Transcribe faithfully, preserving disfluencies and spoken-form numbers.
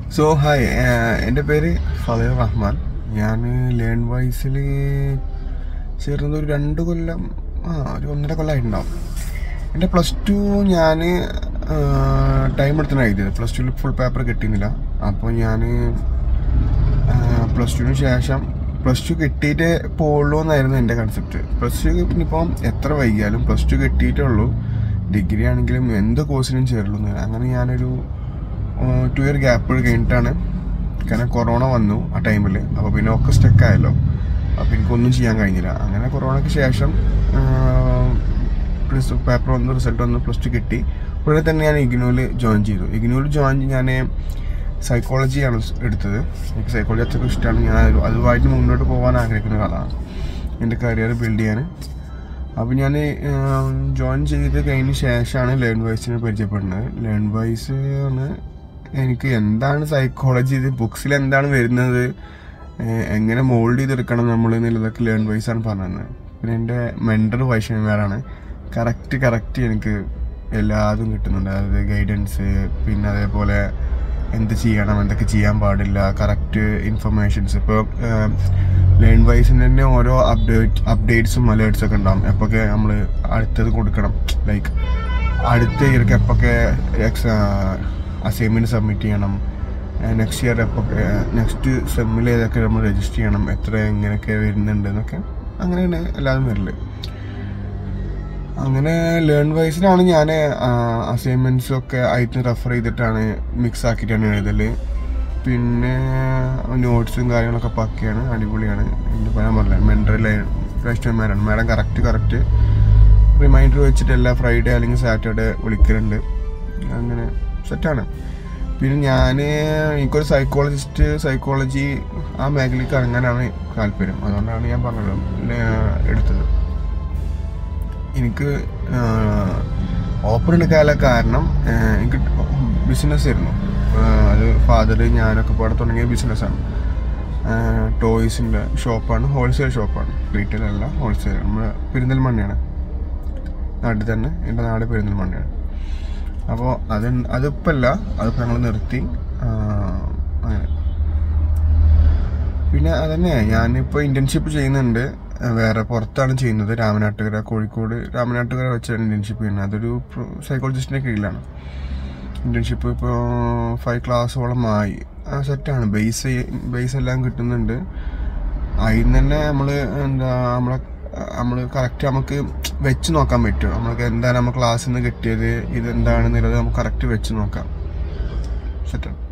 So hi, എൻ്റെ പേര് ഫലീർ റഹ്മാൻ. ഞാൻ ലേൺ വൈസിൽ ചേർന്നത് ഒരു രണ്ട് കൊല്ലം ആ ഒരു ഒന്നര കൊല്ലമായിട്ടുണ്ടാവും. എൻ്റെ പ്ലസ് ടു ഞാൻ ടൈം എടുത്താണ് എഴുതിയത്. പ്ലസ് ടുവിൽ ഫുൾ പേപ്പർ കിട്ടിയിരുന്നില്ല. അപ്പോൾ ഞാൻ പ്ലസ് ടുവിന് ശേഷം പ്ലസ് ടു കിട്ടിയിട്ടേ പോവുള്ളൂ എന്നായിരുന്നു എൻ്റെ കൺസെപ്റ്റ്. പ്ലസ് ടു ഇനിയിപ്പം എത്ര വൈകിയാലും പ്ലസ് ടു കിട്ടിയിട്ടേ ഉള്ളൂ ഡിഗ്രി ആണെങ്കിലും എന്ത് കോഴ്സിനും ചേരുള്ളൂ എന്ന്. അങ്ങനെ ഞാനൊരു ടു ഇയർ ഗ്യാപ്പ് കഴിഞ്ഞിട്ടാണ്, കാരണം കൊറോണ വന്നു ആ ടൈമിൽ. അപ്പോൾ പിന്നെ ഒക്കെ സ്റ്റക്കായല്ലോ. അപ്പോൾ എനിക്കൊന്നും ചെയ്യാൻ കഴിഞ്ഞില്ല. അങ്ങനെ കൊറോണയ്ക്ക് ശേഷം പ്ലസ് പേപ്പർ വന്നു, റിസൾട്ട് വന്നു, പ്ലസ് ടു കിട്ടി. ഉടനെ തന്നെ ഞാൻ ഇഗ്നോയിൽ ജോയിൻ ചെയ്തു. ഇഗ്നോയിൽ ജോയിൻ ഞാൻ സൈക്കോളജിയാണ് എടുത്തത്. എനിക്ക് സൈക്കോളജി അത്രയ്ക്ക് ഇഷ്ടമാണ്. ഞാൻ അതുമായിട്ട് മുന്നോട്ട് പോകാൻ ആഗ്രഹിക്കുന്ന ഒരാളാണ്, എൻ്റെ കരിയർ ബിൽഡ് ചെയ്യാൻ. അപ്പോൾ ഞാൻ ജോയിൻ ചെയ്ത് കഴിഞ്ഞ ശേഷമാണ് ലേൺ വൈസിനെ പരിചയപ്പെടുന്നത്. ലേൺ വൈസ് ആണ് എനിക്ക് എന്താണ് സൈക്കോളജി, ഇത് ബുക്സിൽ എന്താണ് വരുന്നത്, എങ്ങനെ മോൾഡ് ചെയ്തെടുക്കണം നമ്മൾ എന്നുള്ളതൊക്കെ ലേൺ വൈസാണ് പറഞ്ഞത്. പിന്നെ എൻ്റെ മെൻറ്റർ വൈഷ്ണവിമാരാണ്. കറക്റ്റ് കറക്റ്റ് എനിക്ക് എല്ലാതും കിട്ടുന്നുണ്ട്. അതായത് ഗൈഡൻസ്, പിന്നെ അതേപോലെ എന്ത് ചെയ്യണം, എന്തൊക്കെ ചെയ്യാൻ പാടില്ല, കറക്റ്റ് ഇൻഫർമേഷൻസ്. ഇപ്പോൾ ലേൺ വൈസിന് തന്നെ ഓരോ അപ്ഡേറ്റ് അപ്ഡേറ്റ്സും അലേർട്സും ഒക്കെ ഉണ്ടാകും. എപ്പോഴൊക്കെ നമ്മൾ അടുത്തത് കൊടുക്കണം, ലൈക്ക് അടുത്ത ഇയർക്ക് എപ്പോഴൊക്കെ എക്സാ അസൈൻമെൻറ്റ് സബ്മിറ്റ് ചെയ്യണം, നെക്സ്റ്റ് ഇയർ എപ്പോഴൊക്കെ നെക്സ്റ്റ് സെമ്മിൽ ഏതൊക്കെ നമ്മൾ രജിസ്റ്റർ ചെയ്യണം, എത്ര എങ്ങനെയൊക്കെ വരുന്നുണ്ട് എന്നൊക്കെ അങ്ങനെയാണ് എല്ലാവരും വരല്. അങ്ങനെ ലേൺ വൈസിലാണ് ഞാൻ അസൈൻമെൻറ്റ്സും ഒക്കെ ആയിട്ട് റെഫർ ചെയ്തിട്ടാണ് മിക്സ് ആക്കിയിട്ടാണ് എഴുതൽ. പിന്നെ നോട്ട്സും കാര്യങ്ങളൊക്കെ പക്കയാണ്, അടിപൊളിയാണ്. എൻ്റെ പറയാൻ പറഞ്ഞില്ല, മെൻറ്ററിൽ വൈഷ്ണവിമാരാണ് മാഡം. കറക്റ്റ് കറക്റ്റ് റിമൈൻഡർ വെച്ചിട്ട് എല്ലാ ഫ്രൈഡേ അല്ലെങ്കിൽ സാറ്റർഡേ വിളിക്കലുണ്ട്. അങ്ങനെ സെറ്റാണ്. പിന്നെ ഞാൻ എനിക്കൊരു സൈക്കോളജിസ്റ്റ് സൈക്കോളജി ആ മേഖലയ്ക്ക് ഇറങ്ങാനാണ് താല്പര്യം. അതുകൊണ്ടാണ് ഞാൻ പറഞ്ഞത് എടുത്തത്. എനിക്ക് ഓപ്പൺ എടുക്കാനുള്ള കാരണം എനിക്ക് ബിസിനസ് ആയിരുന്നു. അത് ഫാദർ ഞാനൊക്കെ പാടെ തുടങ്ങിയ ബിസിനസ്സാണ്. ടോയ്സിൻ്റെ ഷോപ്പാണ്, ഹോൾസെയിൽ ഷോപ്പാണ്, റീറ്റെയിൽ അല്ല, ഹോൾസെയിൽ. നമ്മൾ പെരിന്തൽമണ്ണയാണ് നാട്ടിൽ തന്നെ. എൻ്റെ നാട് പെരിന്തൽമണ്ണയാണ്. അപ്പോൾ അത് അതിപ്പോൾ അല്ല, അതിപ്പോൾ ഞങ്ങൾ നിർത്തി. അങ്ങനെ പിന്നെ അതന്നെ ഞാനിപ്പോൾ ഇൻറ്റേൺഷിപ്പ് ചെയ്യുന്നുണ്ട്. വേറെ പുറത്താണ് ചെയ്യുന്നത്, രാമനാട്ടുകര, കോഴിക്കോട് രാമനാട്ടുകര വെച്ചാണ് ഇൻറ്റേൺഷിപ്പ് ചെയ്യുന്നത്. അതൊരു സൈക്കോളജിസ്റ്റിൻ്റെ കീഴിലാണ് ഇൻറ്റേൺഷിപ്പ്. ഇപ്പോൾ ഫൈവ് ക്ലാസ്സോളമായി. സെറ്റാണ്. ബേസ് ബേസ് എല്ലാം കിട്ടുന്നുണ്ട്. അതിൽ നിന്ന് തന്നെ നമ്മൾ എന്താ നമ്മളെ നമ്മൾ കറക്റ്റ് നമുക്ക് വെച്ച് നോക്കാൻ പറ്റും. നമ്മൾക്ക് എന്താണ് നമ്മൾ ക്ലാസ്സിൽ നിന്ന് കിട്ടിയത്, ഇതെന്താണെന്നുള്ളത് നമുക്ക് കറക്റ്റ് വെച്ച് നോക്കാം. സെറ്റാണ്.